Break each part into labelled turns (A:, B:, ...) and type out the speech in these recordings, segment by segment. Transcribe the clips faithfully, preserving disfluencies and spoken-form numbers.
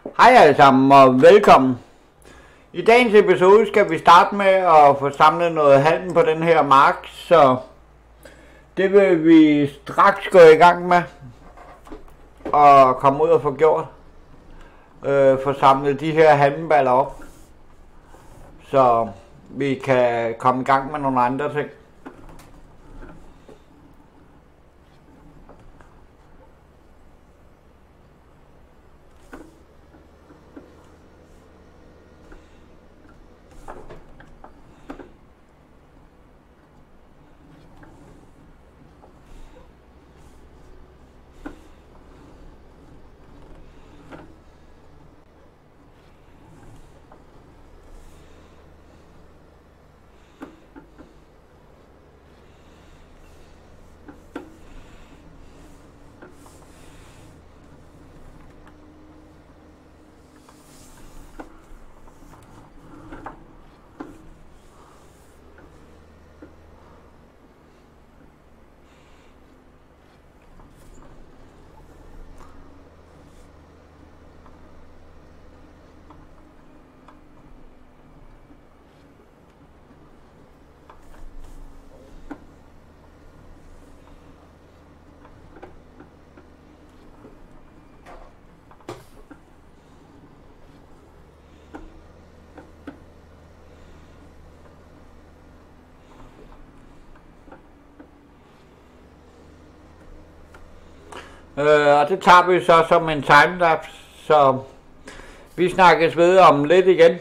A: Hej alle sammen og velkommen. I dagens episode skal vi starte med at få samlet noget halm på den her mark, så det vil vi straks gå i gang med og komme ud og få gjort. Øh, få samlet de her halmballer op, så vi kan komme i gang med nogle andre ting. Øh, og det tager vi så som en timelapse, så vi snakkes ved om lidt igen.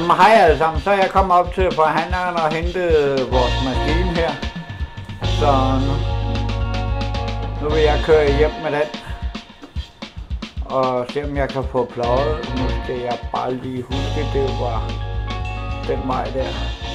A: Jamen hej alle sammen, så er jeg kommet op til forhandleren og hentet vores maskine her. Så nu, nu vil jeg køre hjem med den. Og se om jeg kan få pløjet. Nu skal jeg bare lige huske, det var den vej der.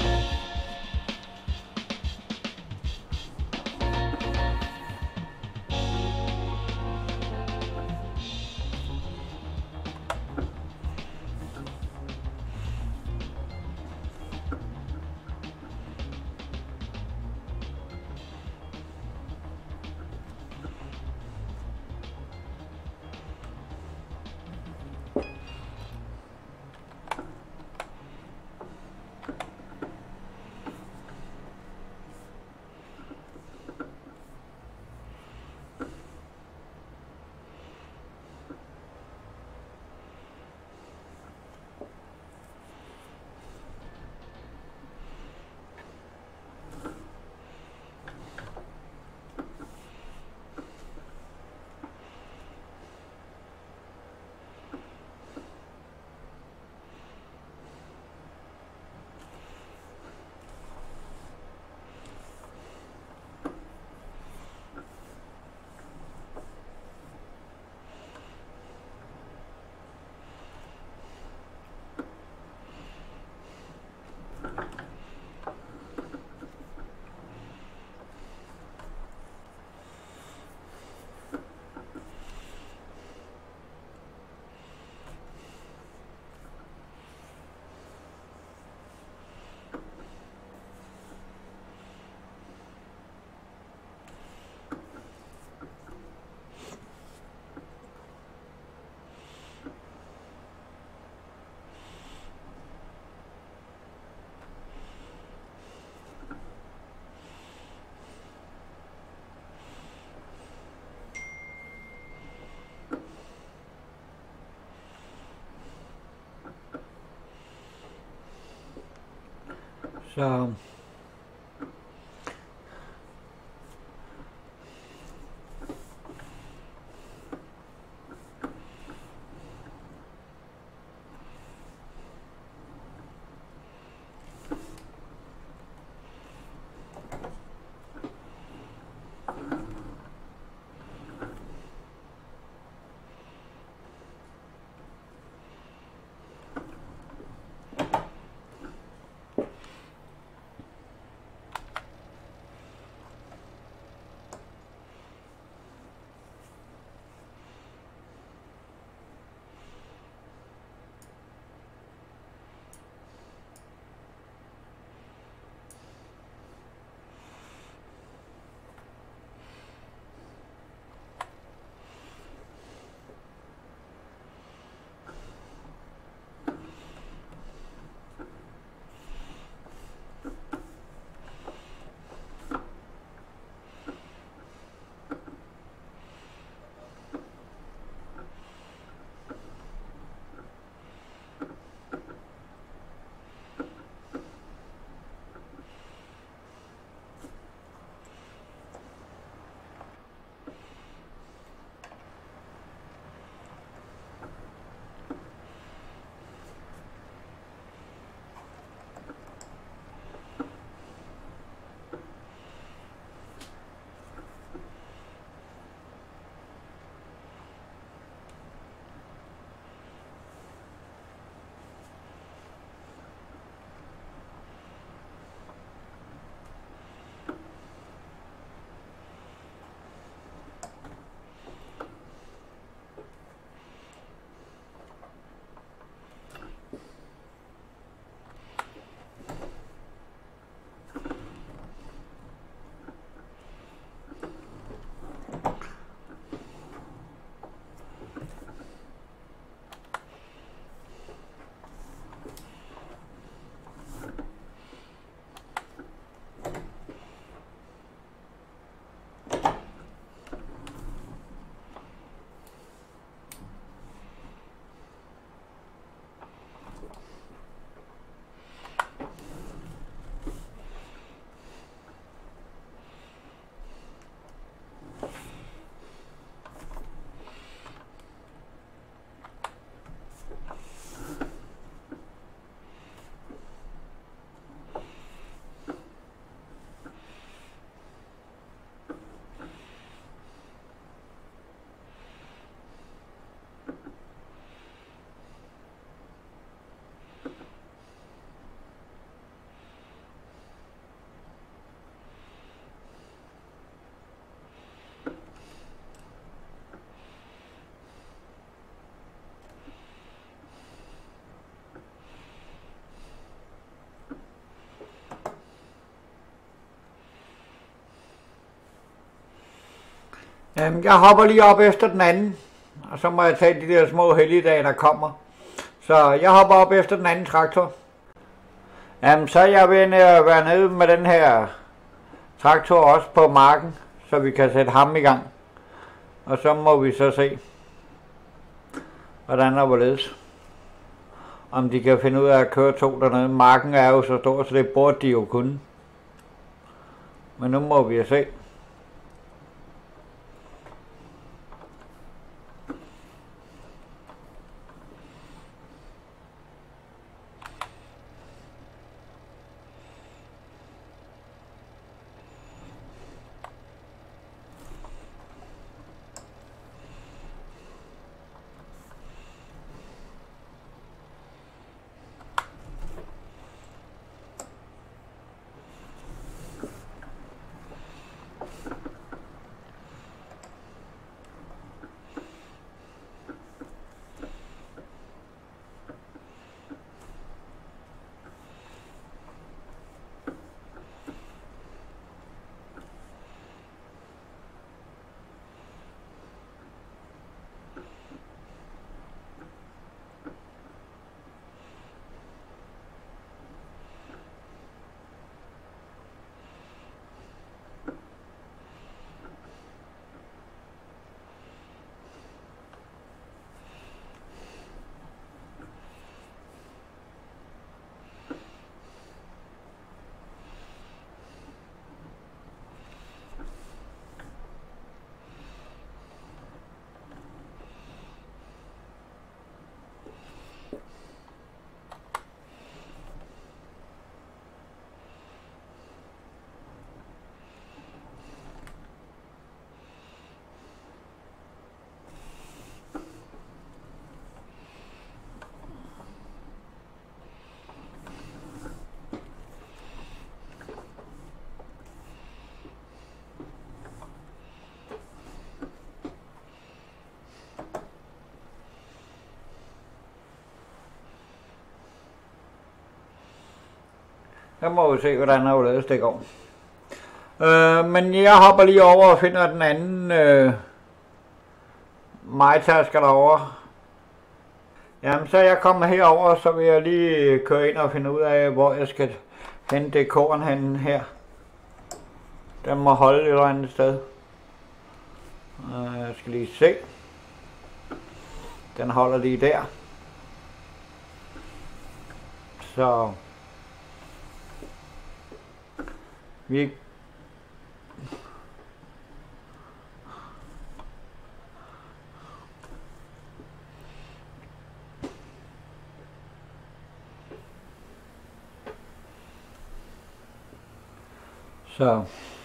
A: Så Øhm, jeg hopper lige op efter den anden, og så må jeg tage de der små helligdage, der kommer. Så jeg hopper op efter den anden traktor. Øhm, så er jeg ved at være nede med den her traktor også på marken, så vi kan sætte ham i gang. Og så må vi så se, hvordan der hvorledes. Om de kan finde ud af at køre to dernede. Marken er jo så stor, så det burde de jo kunne. Men nu må vi jo se. Så må vi se, hvordan der er det går. Øh, men jeg hopper lige over og finder den anden øh, majtasker derovre. Jamen, så er jeg kommet herover, så vil jeg lige køre ind og finde ud af, hvor jeg skal hente det korn henne her. Den må holde et eller andet sted. Øh, jeg skal lige se. Den holder lige der. Så vi så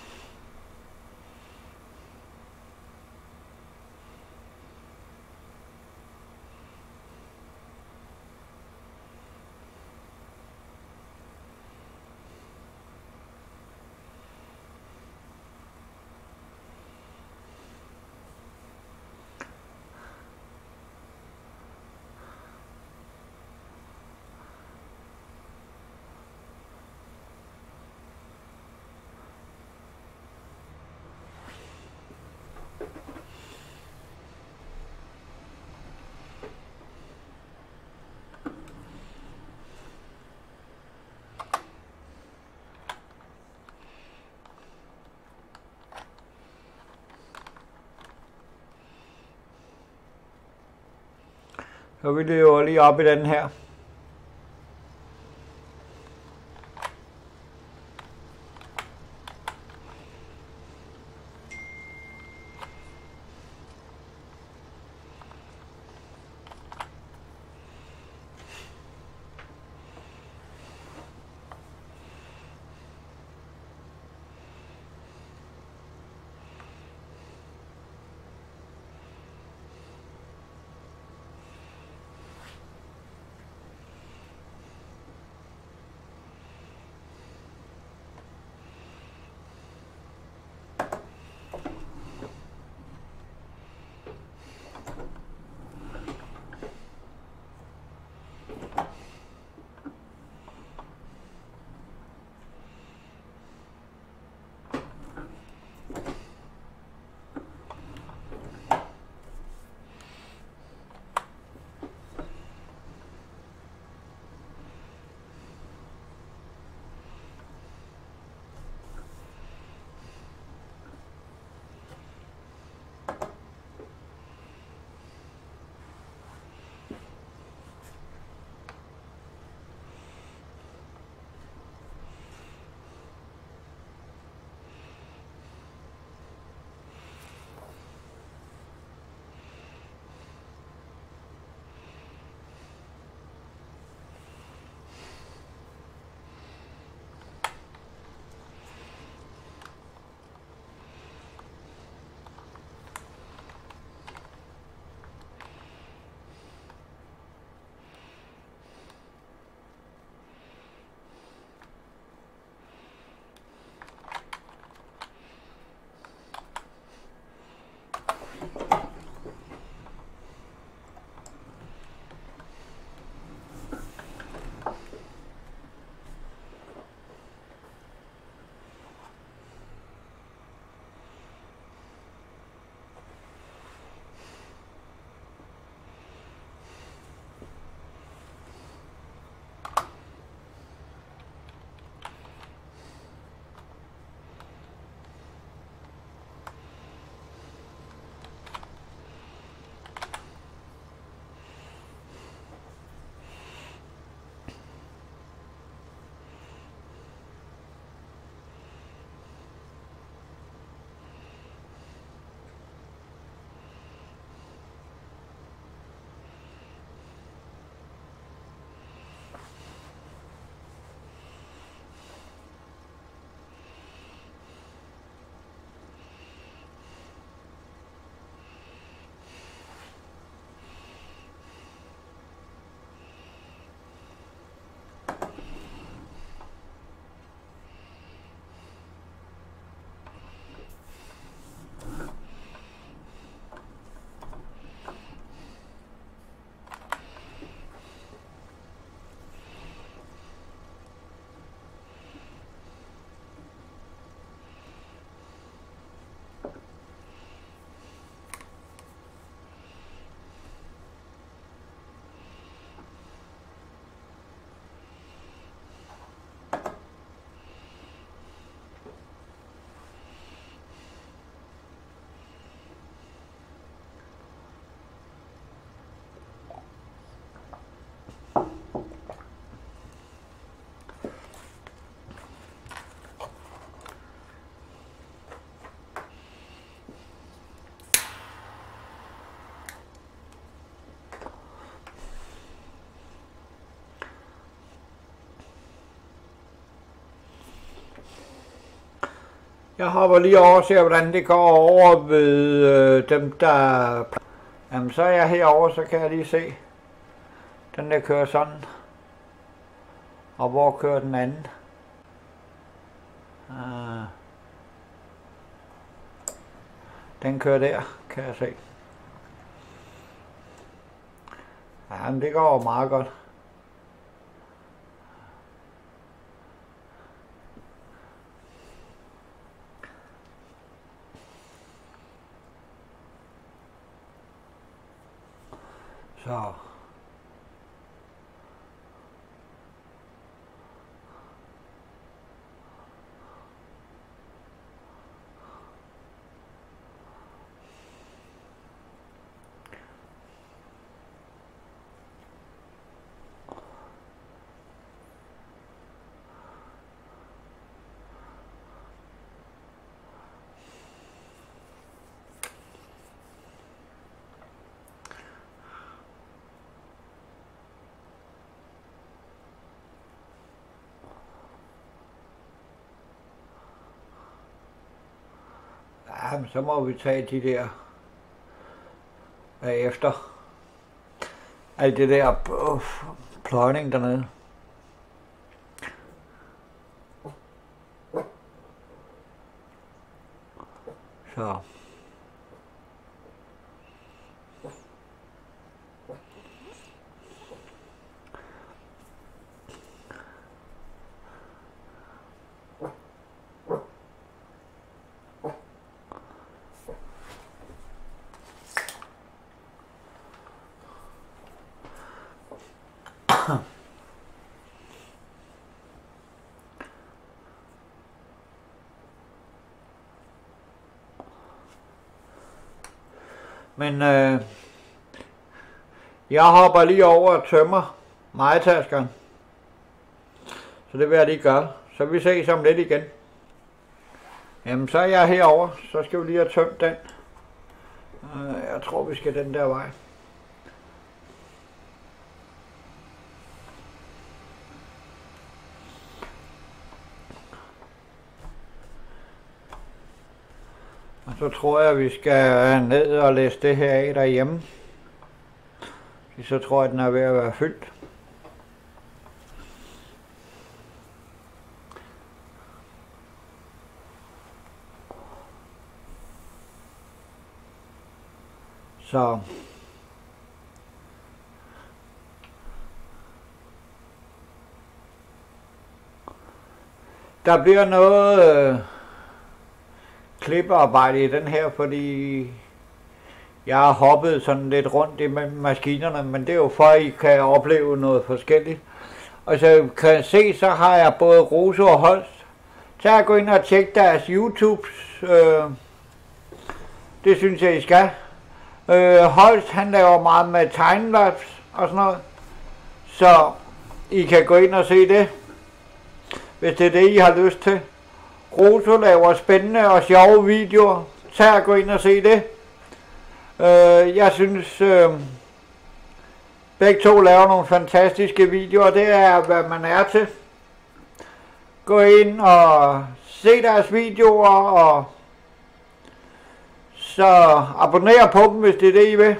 A: Så vi løber lige op i den her. Jeg hopper lige over og ser, hvordan det går over ved øh, dem, der... Jamen, så er jeg herover, så kan jeg lige se. Den der kører sådan. Og hvor kører den anden? Ah. Den kører der, kan jeg se. Jamen, det går meget godt. Så. Jamen, så må vi tage de der bagefter. Alt det der uh, pløjning dernede. Så. Men øh, jeg hopper lige over og tømmer majtaskeren. Så det vil jeg lige gøre. Så vi ses om lidt igen. Jamen, så er jeg herover. Så skal vi lige have tømt den. Øh, jeg tror, vi skal den der vej. Og så tror jeg, vi skal ned og læse det her af derhjemme. Så tror jeg, den er ved at være fyldt. Så der bliver noget øh, klippearbejde i den her, fordi jeg har hoppet sådan lidt rundt imellem maskinerne, men det er jo for, at I kan opleve noget forskelligt. Og så kan jeg se, så har jeg både Rose og Holst. Tag og gå ind og tjek deres YouTube. Øh, det synes jeg, I skal. Øh, Holst, han laver meget med timelapse og sådan noget. Så I kan gå ind og se det, hvis det er det, I har lyst til. Rose laver spændende og sjove videoer. Tag og gå ind og se det. Øh, jeg synes, øh, begge to laver nogle fantastiske videoer. Det er, hvad man er til. Gå ind og se deres videoer, og så abonner på dem, hvis det er det, I vil.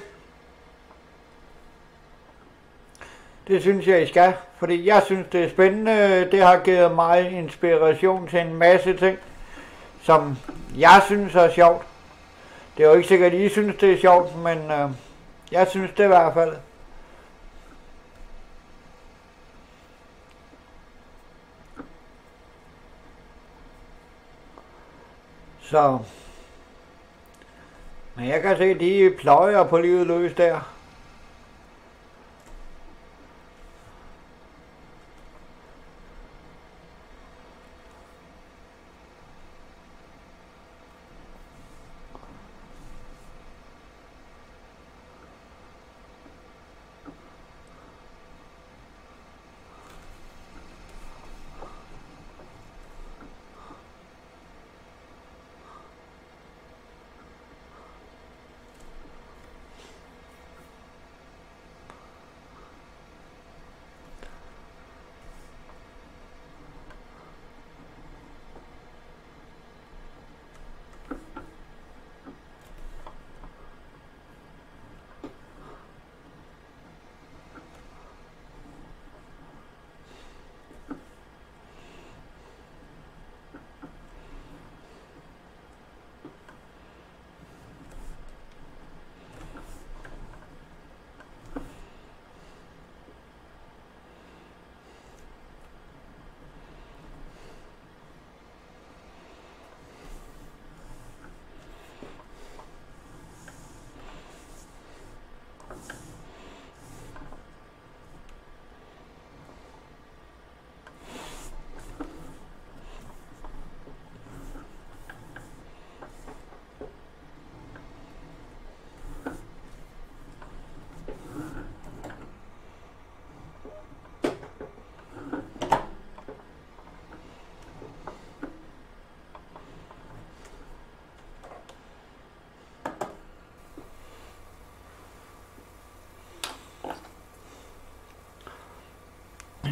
A: Det synes jeg, I skal, fordi jeg synes, det er spændende. Det har givet mig inspiration til en masse ting, som jeg synes er sjovt. Det er jo ikke sikkert, at I synes, det er sjovt, men øh, jeg synes det i hvert fald. Så. Men jeg kan se, at de pløjer på livet løs der.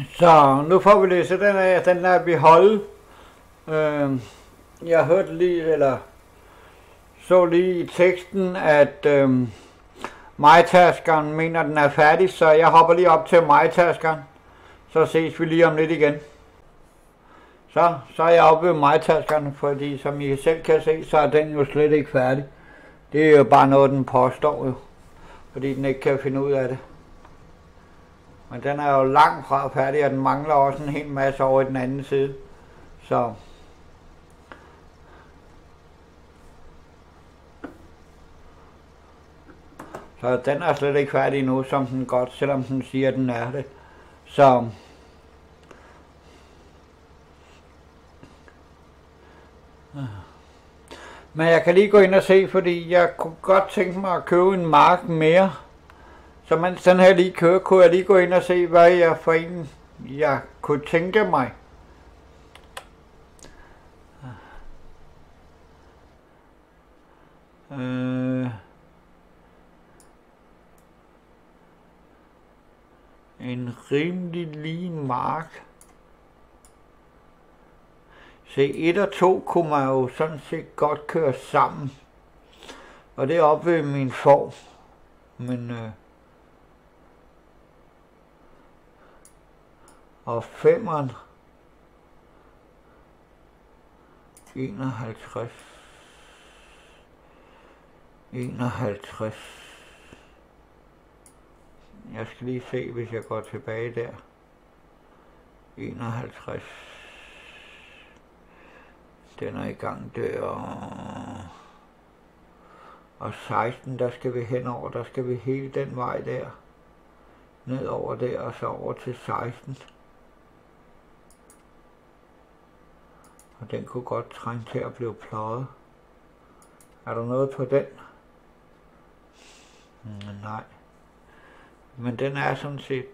A: Så nu får vi læse den af, den er vi holde. Øh, jeg hørte lige, eller så lige i teksten, at øh, majtaskeren mener, at den er færdig, så jeg hopper lige op til majtaskeren. Så ses vi lige om lidt igen. Så, så er jeg oppe ved majtaskeren, fordi som I selv kan se, så er den jo slet ikke færdig. Det er jo bare noget, den påstår jo, fordi den ikke kan finde ud af det. Men den er jo langt fra færdig, og den mangler også en hel masse over i den anden side. Så Så den er slet ikke færdig endnu, som den godt, selvom den siger, at den er det. Så men jeg kan lige gå ind og se, fordi jeg kunne godt tænke mig at købe en mark mere. Så mens den her lige kører, kunne jeg lige gå ind og se, hvad jeg for en jeg kunne tænke mig. Øh, en rimelig lige mark. Se, et og to kunne man jo sådan set godt køre sammen. Og det er oppe ved min form. Men øh, og femeren enoghalvtreds enoghalvtreds. Jeg skal lige se, hvis jeg går tilbage der. enoghalvtreds. Den er i gang der. Og seksten, der skal vi henover. Der skal vi hele den vej der. Ned over der, og så over til seksten. Og den kunne godt trænge til at blive pløjet. Er der noget på den? Nej. Men den er sådan set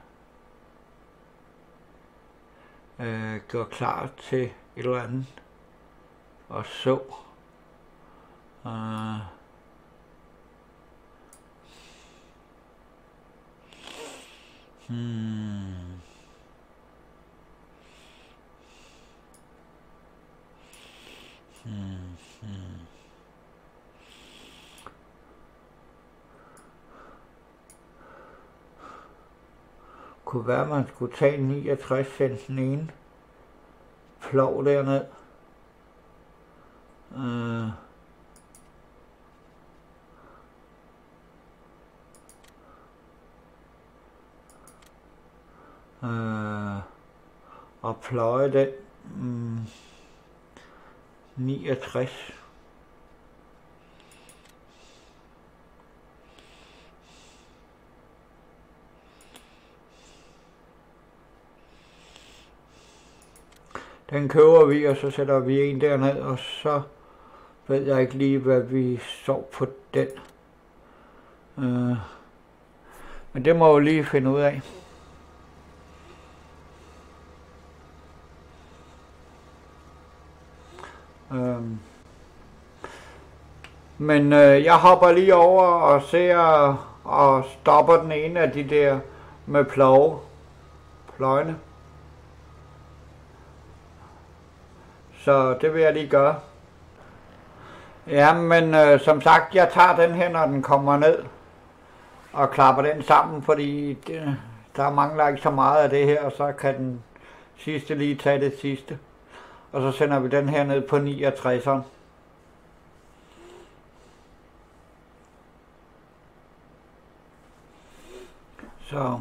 A: øh, gjort klar til et eller andet. Og så. Øh, hmm. Hmm. Hmm. Kunne være, at man skulle tage niogtres cent den ene plov derned. Øh. Øh. Og pløje den mm, niogtres. Den køber vi, og så sætter vi en derned, og så ved jeg ikke lige, hvad vi så på den. Øh. Men det må jeg jo lige finde ud af. Øh. Men øh, jeg hopper lige over og ser og stopper den ene af de der med plove. Pløjene. Så det vil jeg lige gøre. Ja, men øh, som sagt, jeg tager den her, når den kommer ned. Og klapper den sammen, fordi det, der mangler ikke så meget af det her. Og så kan den sidste lige tage det sidste. Og så sender vi den her ned på niogtresseren. Så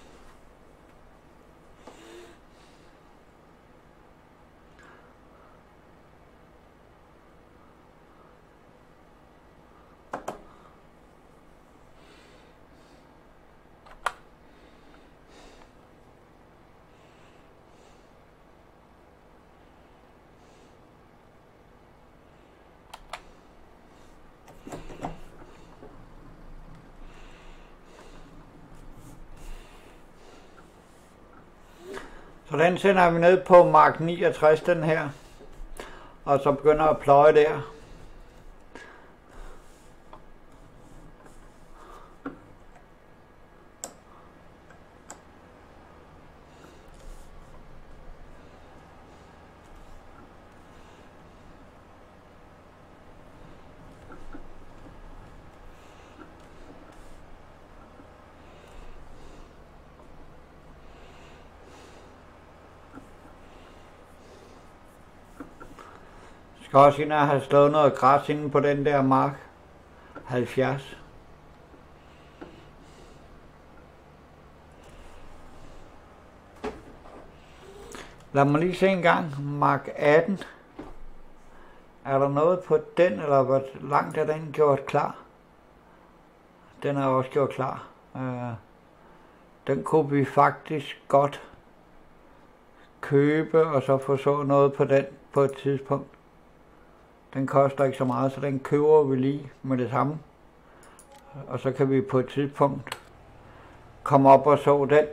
A: Så den sender vi ned på mark niogtres, den her. Og så begynder at pløje der. Skal også ind og have slået noget græs inde på den der mark. halvfjerds. Lad mig lige se en gang. Mark atten. Er der noget på den, eller hvor langt er den gjort klar? Den er også gjort klar. Uh, den kunne vi faktisk godt købe, og så få så noget på den på et tidspunkt. Den koster ikke så meget, så den køber vi lige med det samme. Og så kan vi på et tidspunkt komme op og så den.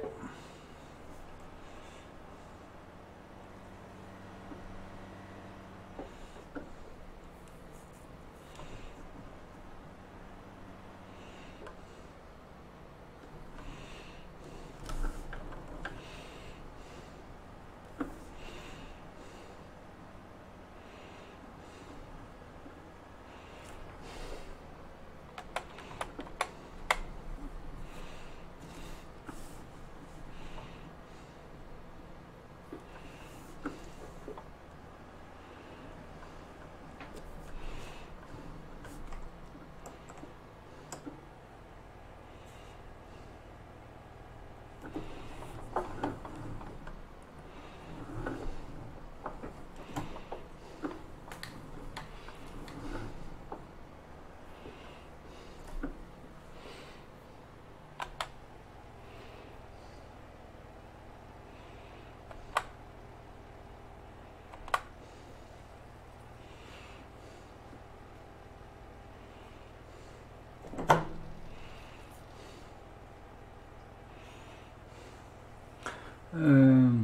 A: Øh.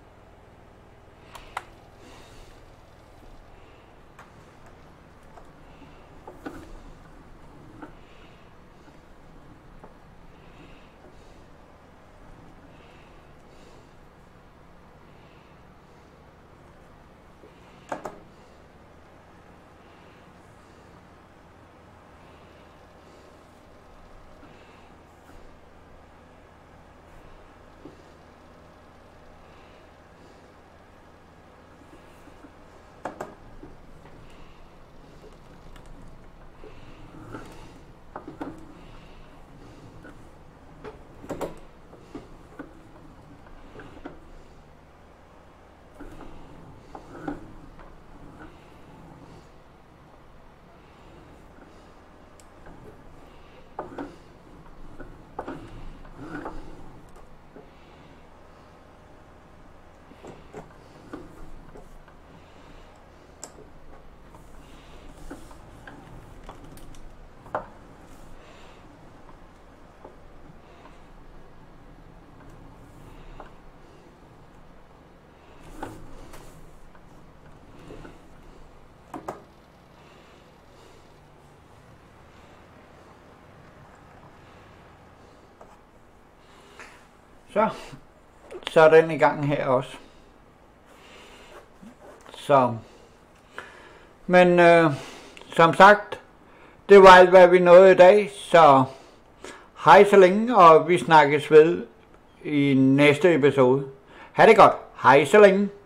A: Så, så er den i gang her også. Så, men øh, som sagt, det var alt hvad vi nåede i dag, så hej så længe, og vi snakkes ved i næste episode. Ha' det godt, hej så længe.